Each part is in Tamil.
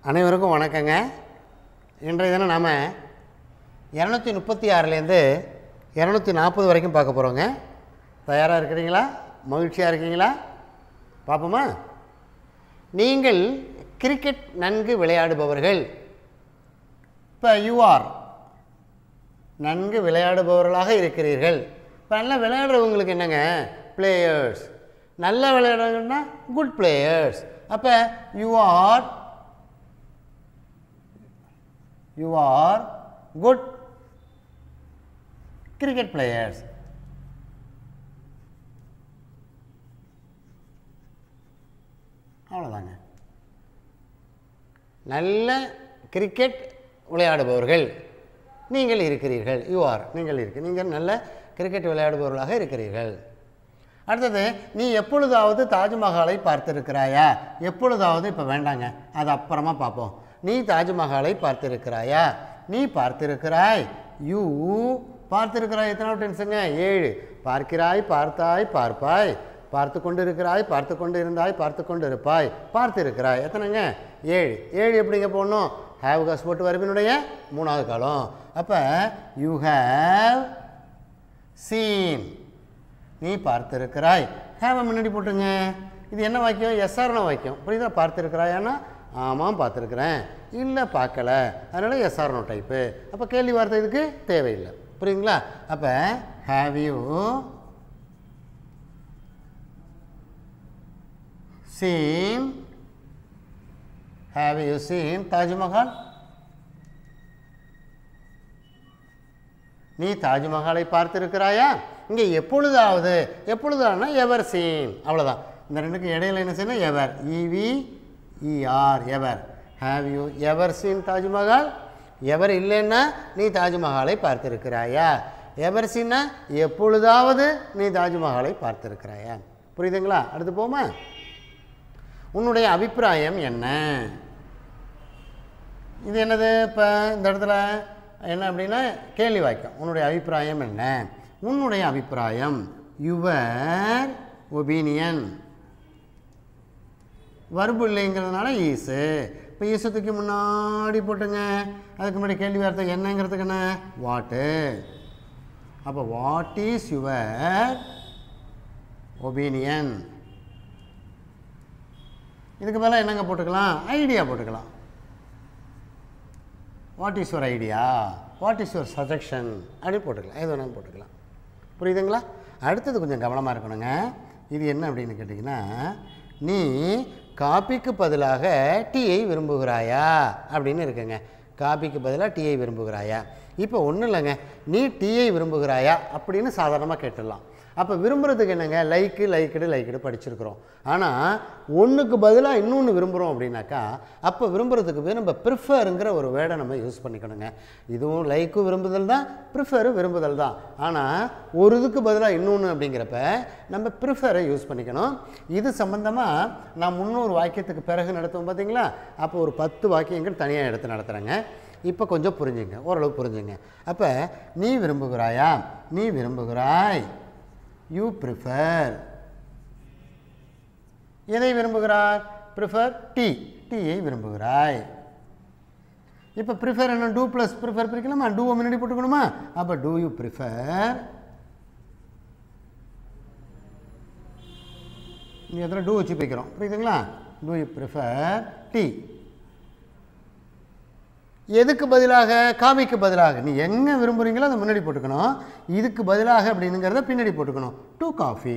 அனைவருக்கும் வணக்கங்க. இன்றைய தினம் நாம் 236லேருந்து 240 வரைக்கும் பார்க்க போகிறோங்க. தயாராக இருக்கிறீங்களா? மகிழ்ச்சியாக இருக்கீங்களா? பார்ப்போமா? நீங்கள் கிரிக்கெட் நன்கு விளையாடுபவர்கள். இப்போ நன்கு விளையாடுபவர்களாக இருக்கிறீர்கள். இப்போ நல்லா விளையாடுறவங்களுக்கு என்னங்க? பிளேயர்ஸ். நல்லா விளையாடுறவங்கன்னா குட் பிளேயர்ஸ். அப்போ you are good cricket players. அவ்வளோதாங்க. நல்ல கிரிக்கெட் விளையாடுபவர்கள் நீங்கள் இருக்கிறீர்கள். நீங்கள் நல்ல கிரிக்கெட் விளையாடுபவர்களாக இருக்கிறீர்கள். அடுத்தது, நீ எப்பொழுதாவது தாஜ்மஹாலை பார்த்திருக்கிறாயா? எப்பொழுதாவது இப்போ வேண்டாங்க, அது அப்புறமா பார்ப்போம். நீ தாஜ்மஹாலை பார்த்திருக்கிறாயா? நீ பார்த்திருக்கிறாய். யூ பார்த்திருக்கிறாய். எத்தனை டென்ஸுங்க? 7. பார்க்கிறாய், பார்த்தாய், பார்ப்பாய், பார்த்து கொண்டு இருக்கிறாய், பார்த்து கொண்டு இருந்தாய், பார்த்து கொண்டு இருப்பாய், பார்த்திருக்கிறாய். எத்தனைங்க? 7. 7 எப்படிங்க போடணும்? ஹேவ் காஸ் போட்டு வரவினுடைய 3வது காலம். அப்போ யூ ஹேவ் சீன். நீ பார்த்திருக்கிறாய். ஹேவ முன்னாடி போட்டுங்க. இது என்ன வாக்கியம்? எஸ்ஆர்னு வாக்கியம். புரியுதா? பார்த்திருக்கிறாயான்னா ஆமாம் பார்த்துருக்குறேன், இல்லை பார்க்கல, அதனால் எஸ்ஆர்னோ டைப்பு. அப்போ கேள்வி வார்த்தை இதுக்கு தேவையில்லை. புரியுதுங்களா? அப்போ ஹேவ் யூ சீன் தாஜ்மஹால்? நீ தாஜ்மஹாலை பார்த்திருக்கிறாயா? இங்கே எப்பொழுதானா எவர் சீன். அவ்வளோதான். இந்த ரெண்டுக்கு இடையில என்ன செய்யணும்? Ever. Ever. Have you ever seen Taj Mahal? Ever இல்லைன்னா நீ தாஜ்மஹாலை பார்த்திருக்கிறாயா? எவர் சீன்னா எப்பொழுதாவது நீ தாஜ்மஹாலை பார்த்திருக்கிறாயா? புரியுதுங்களா? அடுத்து போமா. உன்னுடைய அபிப்பிராயம் என்ன? இது என்னது? இப்போ இந்த இடத்துல என்ன அப்படின்னா கேள்வி வாக்கியம். உன்னுடைய அபிப்பிராயம் என்ன? உன்னுடைய அபிப்பிராயம். Your opinion. வர்பு இல்லைங்கிறதுனால ஈஸு. இப்போ ஈஸத்துக்கு முன்னாடி போட்டுங்க. அதுக்கு முன்னாடி கேள்வி வார்த்தை என்னங்கிறதுக்கு என்ன? வாட்டு. அப்போ வாட் இஸ் யுவர் ஒபீனியன். இதுக்கு மேலே என்னங்க போட்டுக்கலாம்? ஐடியா போட்டுக்கலாம். What is your idea, what is your suggestion அப்படி போட்டுக்கலாம். எது வேணாலும் போட்டுக்கலாம். புரியுதுங்களா? அடுத்தது கொஞ்சம் கவனமாக இருக்கணுங்க. இது என்ன அப்படின்னு கேட்டிங்கன்னா, நீ காபிக்கு பதிலாக டீயை விரும்புகிறாயா அப்படின்னு இருக்குங்க. காபிக்கு பதிலாக டீயை விரும்புகிறாயா? இப்போ ஒன்றும் இல்லைங்க, நீ டீயை விரும்புகிறாயா அப்படின்னு சாதாரணமாக கேட்டுடலாம். அப்போ விரும்புகிறதுக்கு என்னங்க? லைக்கடு படிச்சிருக்கிறோம். ஆனால் ஒன்றுக்கு பதிலாக இன்னொன்று விரும்புகிறோம் அப்படின்னாக்கா, அப்போ விரும்புகிறதுக்கு நம்ம ப்ரிஃபருங்கிற ஒரு வேர்டை நம்ம யூஸ் பண்ணிக்கணுங்க. இதுவும் லைக்கும் விரும்புதல் தான், ப்ரிஃபரும் விரும்புதல் தான். ஆனால் ஒரு இதுக்கு பதிலாக இன்னொன்று அப்படிங்கிறப்ப நம்ம ப்ரிஃபரை யூஸ் பண்ணிக்கணும். இது சம்மந்தமாக நான் 300 வாக்கியத்துக்கு பிறகு நடத்துவோம் பார்த்தீங்களா? அப்போ ஒரு 10 வாக்கியங்கள் தனியாக எடுத்து நடத்துகிறேங்க. இப்போ கொஞ்சம் புரிஞ்சுங்க, ஓரளவு புரிஞ்சுங்க. அப்போ நீ விரும்புகிறாயா? நீ விரும்புகிறாய். You prefer. எதை விரும்புகிறாய்? ப்ரிஃபர் டீயை விரும்புகிறாய். இப்போ ப்ரிஃபர் என்ன? டூ ப்ளஸ் ப்ரிஃபர் பிரிக்கலாமா? டூவை முன்னாடி போட்டுக்கணுமா? அப்போ டூ யூ ப்ரிஃபர். இங்கே எத்தனை டூ வச்சு பிரிக்கிறோம்? புரியுதுங்களா? Do you prefer tea. எதுக்கு பதிலாக? காபிக்கு பதிலாக. நீ எங்கே விரும்புகிறீங்களோ அதை முன்னாடி போட்டுக்கணும். இதுக்கு பதிலாக அப்படிங்கிறத பின்னாடி போட்டுக்கணும். To coffee.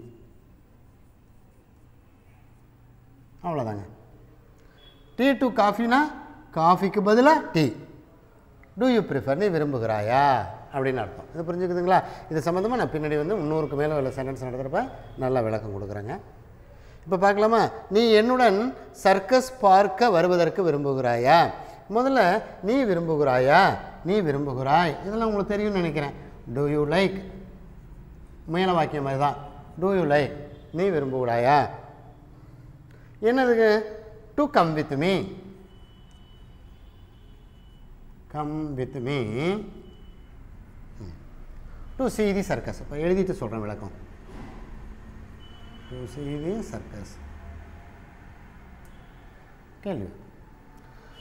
அவ்வளோதாங்க. டீ டு காஃபினா காஃபிக்கு பதிலாக டீ. டூ யூ ப்ரிஃபர், நீ விரும்புகிறாயா அப்படின்னு அர்த்தம். இது புரிஞ்சுக்குதுங்களா? இது சம்மந்தமாக நான் பின்னாடி 300க்கு மேலே உள்ள சென்டென்ஸ் நடத்துகிறப்ப நல்லா விளக்கம் கொடுக்குறேங்க. இப்போ பார்க்கலாமா? நீ என்னுடன் சர்க்கஸ் பார்க்க வருவதற்கு விரும்புகிறாயா? முதல்ல நீ விரும்புகிறாயா, நீ விரும்புகிறாய், இதெல்லாம் உங்களுக்கு தெரியும்னு நினைக்கிறேன். டூ யூ லைக் மேல வாக்கியம் மாதிரி தான். டூ யூ லைக், நீ விரும்புகிறாயா? என்னதுக்கு? To come with me. Come with me to see the circus. இப்போ எழுதிட்டு சொல்கிறேன் விளக்கம். to see the circus. கேள்வி.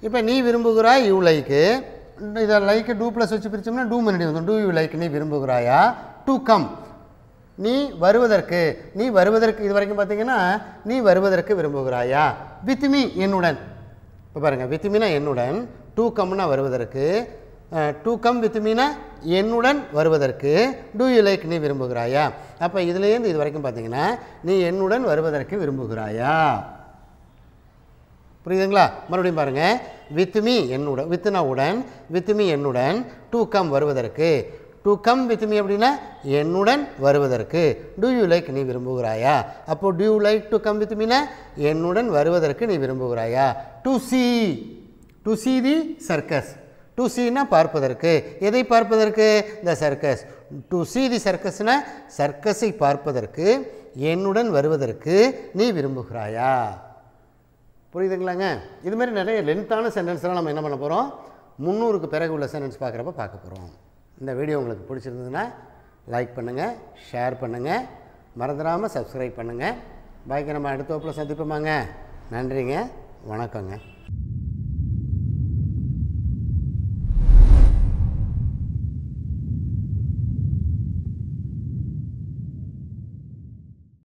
இப்போ நீ விரும்புகிறாய் யூ லைக்கு, இதை லைக்கு டூ ப்ளஸ் வச்சு பிரித்தோம்னா டூ மணி வந்து டூ யூ லைக் நீ விரும்புகிறாயா, டு கம் நீ வருவதற்கு, நீ வருவதற்கு இது வரைக்கும் பார்த்தீங்கன்னா நீ வருவதற்கு விரும்புகிறாயா, வித் மீ என்னுடன், இப்போ பாருங்கள் வித் மீனா என்னுடன், டு கம்னா வருவதற்கு, டு கம் வித் மீனா என்னுடன் வருவதற்கு, டூ யூ லைக் நீ விரும்புகிறாயா. அப்போ இதுலேருந்து இது வரைக்கும் பார்த்தீங்கன்னா நீ என்னுடன் வருவதற்கு விரும்புகிறாயா. புரியுதுங்களா? மறுபடியும் பாருங்கள் வித் மீ என்னுடன், வித்னா உடன், வித் மீ என்னுடன், டு கம் வருவதற்கு, டு கம் வித் மீ அப்படின்னா என்னுடன் வருவதற்கு, டூ யூ லைக் நீ விரும்புகிறாயா. அப்போது do you like to come with மீனா என்னுடன் வருவதற்கு நீ விரும்புகிறாயா. To see the circus, to சீனா பார்ப்பதற்கு, எதை பார்ப்பதற்கு, இந்த சர்க்கஸ், டு சி தி சர்க்கஸ்னா சர்க்கஸை பார்ப்பதற்கு என்னுடன் வருவதற்கு நீ விரும்புகிறாயா. புரியுதுங்களாங்க? இதுமாதிரி நிறைய லென்த்தான சென்டென்ஸ்லாம் நம்ம என்ன பண்ண போகிறோம், 300க்கு பிறகு உள்ள சென்டென்ஸ் பார்க்குறப்ப பார்க்க போகிறோம். இந்த வீடியோ உங்களுக்கு பிடிச்சிருந்ததுன்னா லைக் பண்ணுங்கள், ஷேர் பண்ணுங்கள், மறந்துடாமல் சப்ஸ்கிரைப் பண்ணுங்கள். பாய்க்கு நம்ம அடுத்த வகுப்பில் சந்திப்போமாங்க. நன்றிங்க, வணக்கங்க.